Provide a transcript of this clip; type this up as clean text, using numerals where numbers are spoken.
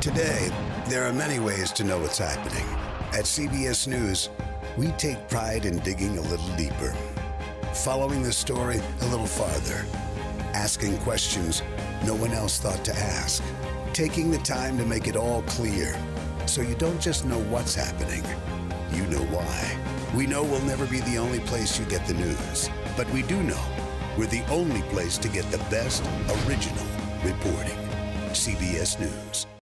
Today, there are many ways to know what's happening. At CBS News, we take pride in digging a little deeper, following the story a little farther, asking questions no one else thought to ask, taking the time to make it all clear so you don't just know what's happening, you know why. We know we'll never be the only place you get the news, but we do know we're the only place to get the best original reporting. CBS News.